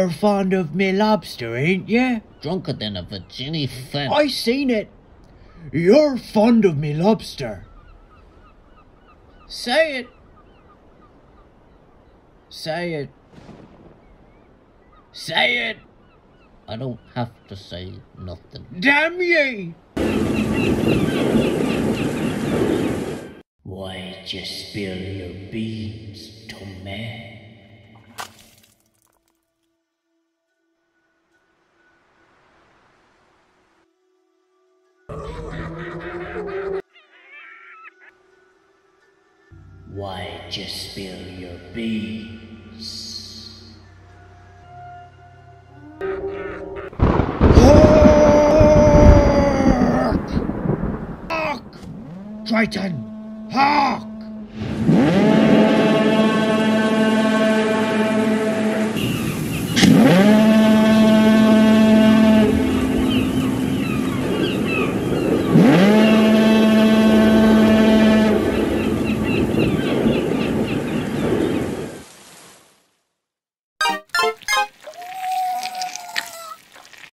You're fond of me lobster, ain't ye? Drunker than a Virginia fence. I seen it. You're fond of me lobster. Say it. Say it. Say it. I don't have to say nothing. Damn ye! Why'd you spill your beans, Tommy? Why'd you spill your beans? Hark! Hark! Triton! Hark!